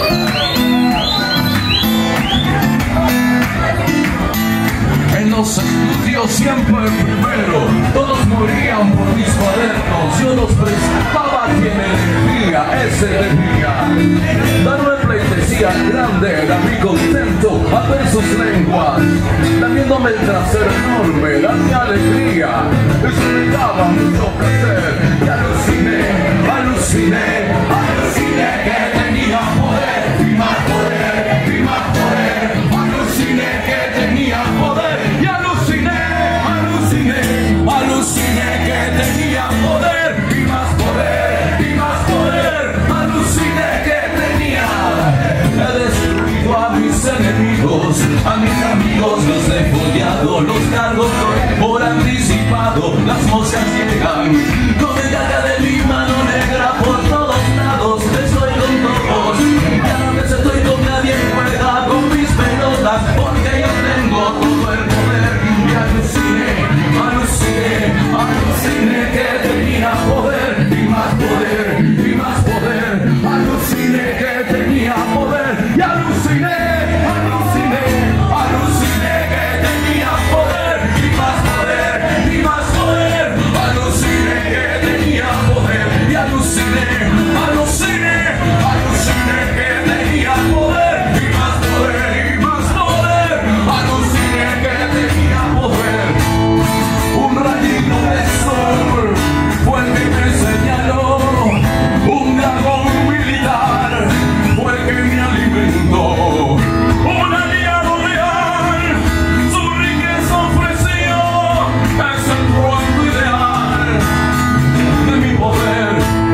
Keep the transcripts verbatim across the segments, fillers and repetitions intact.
En los estudios siempre primero, todos morían por mis cuadernos, yo los prestaba a quien elegía, ese debía. Darme pleitesía grande, era mi contento a ver sus lenguas, lamiéndome el trasero enorme, era mi alegría, eso me daba mucho placer, y aluciné, aluciné, aluciné que tenía poder, y más poder, y más poder, aluciné que tenía poder, y aluciné, aluciné, aluciné que tenía poder, y más poder, y más poder, aluciné que tenía. He destruido a mis enemigos, a mis amigos los he follado, los cargo por anticipado, las moscas llegan con el carga de mi mano negra por todos lados, estoy con todos, cada vez estoy con nadie, juega con mis pelotas, porque yo tengo todo el poder, y aluciné, aluciné, aluciné que tenía poder, y más poder, y más poder, aluciné que tenía poder, y aluciné, aluciné, aluciné que tenía poder, y más poder, y más poder, aluciné que tenía poder, y aluciné, aluciné, aluciné que tenía poder, y más poder, y más poder, aluciné que tenía poder. Un rayito de sol fue el que me señaló, un dragón militar fue el que me alimentó, un aliado real su riqueza ofreció, es el cuento ideal de mi poder.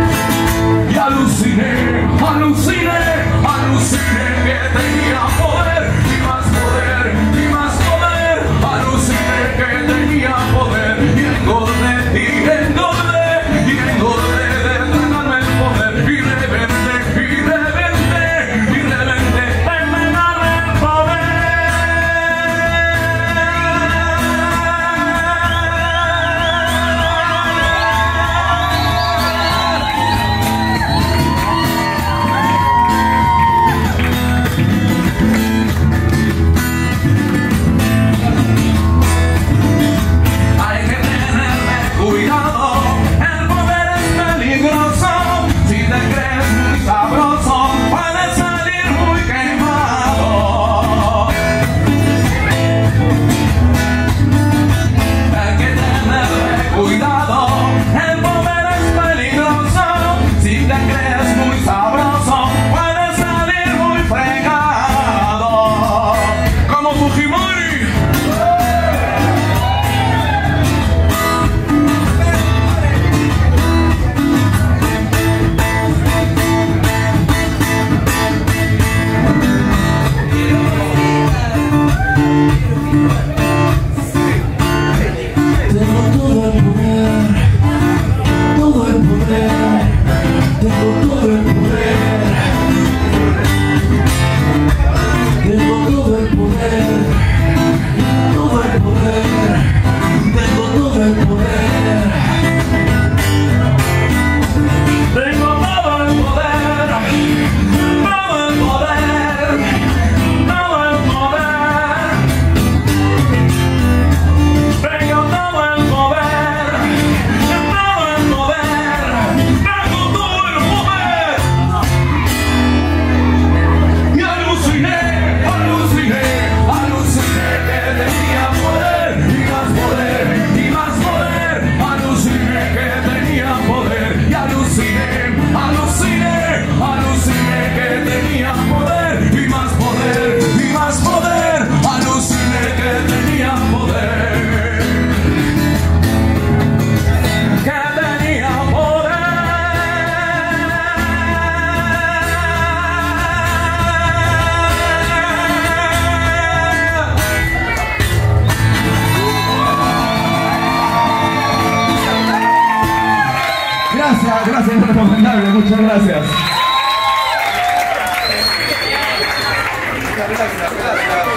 Y aluciné, aluciné, aluciné que tenía poder, y más poder, y más poder, aluciné que tenía poder, y engordé, y engordé, y engordé de ganarme el poder, y reventé, y reventé, y reventé de ganarme el poder. Hay que tenerle cuidado, el poder es peligroso, si te crees muy sabroso, puedes salir muy quemado. Hay que tenerle cuidado, el poder es peligroso, si te crees muy sabroso, puedes salir muy fregado. Como Fujimori. Tengo todo el poder, todo el poder, tengo todo el poder, tengo todo el poder, todo el poder, tengo todo el poder, tengo todo el poder, todo el poder, todo el poder. Tengo todo el poder, todo el poder, tengo todo el poder. Y aluciné, aluciné, aluciné que tenía poder, y más poder, y más poder, aluciné que tenía poder, y aluciné, aluciné, aluciné que tenía poder, y más poder, y más poder, aluciné que tenía poder. Que tenía poder. Gracias, gracias, es recomendable, muchas gracias. Gracias, gracias.